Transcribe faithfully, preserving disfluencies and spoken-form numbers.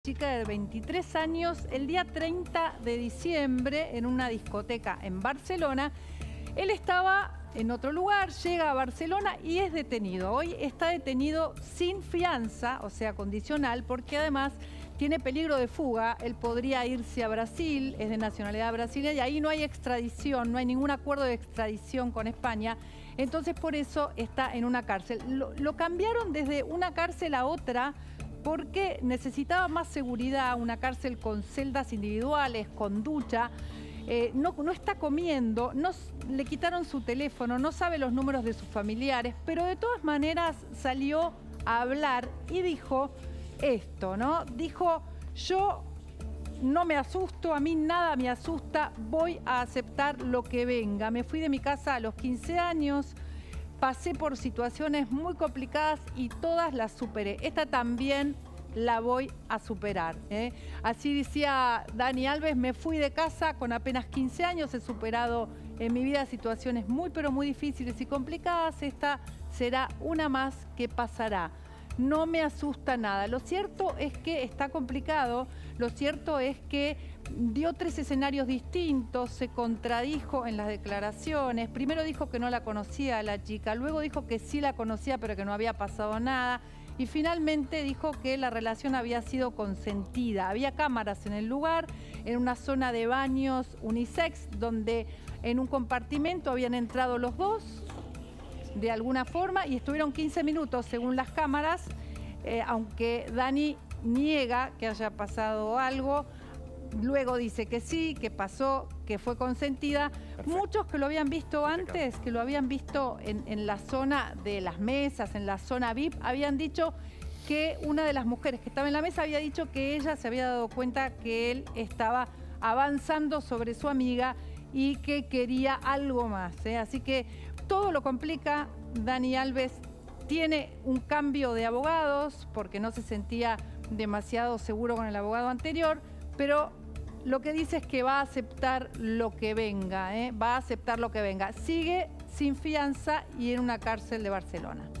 Chica de veintitrés años, el día treinta de diciembre en una discoteca en Barcelona. Él estaba en otro lugar, llega a Barcelona y es detenido. Hoy está detenido sin fianza, o sea, condicional, porque además tiene peligro de fuga. Él podría irse a Brasil, es de nacionalidad brasileña y ahí no hay extradición, no hay ningún acuerdo de extradición con España. Entonces por eso está en una cárcel. Lo, lo cambiaron desde una cárcel a otra porque necesitaba más seguridad, una cárcel con celdas individuales, con ducha. Eh, no, no está comiendo, no, le quitaron su teléfono, no sabe los números de sus familiares, pero de todas maneras salió a hablar y dijo esto, ¿no? Dijo, yo no me asusto, a mí nada me asusta, voy a aceptar lo que venga. Me fui de mi casa a los quince años, pasé por situaciones muy complicadas y todas las superé. Esta también la voy a superar, ¿eh? Así decía Dani Alves, me fui de casa con apenas quince años, he superado en mi vida situaciones muy pero muy difíciles y complicadas. Esta será una más que pasará. No me asusta nada. Lo cierto es que está complicado, lo cierto es que dio tres escenarios distintos, se contradijo en las declaraciones. Primero dijo que no la conocía a la chica, luego dijo que sí la conocía pero que no había pasado nada y finalmente dijo que la relación había sido consentida. Había cámaras en el lugar, en una zona de baños unisex donde en un compartimento habían entrado los dos de alguna forma y estuvieron quince minutos según las cámaras, eh, aunque Dani niega que haya pasado algo. Luego dice que sí, que pasó, que fue consentida. Perfecto. Muchos que lo habían visto antes, que lo habían visto en, en la zona de las mesas, en la zona V I P, habían dicho que una de las mujeres que estaba en la mesa había dicho que ella se había dado cuenta que él estaba avanzando sobre su amiga y que quería algo más, ¿eh? Así que todo lo complica. Dani Alves tiene un cambio de abogados porque no se sentía demasiado seguro con el abogado anterior, pero lo que dice es que va a aceptar lo que venga, ¿eh? Va a aceptar lo que venga. Sigue sin fianza y en una cárcel de Barcelona.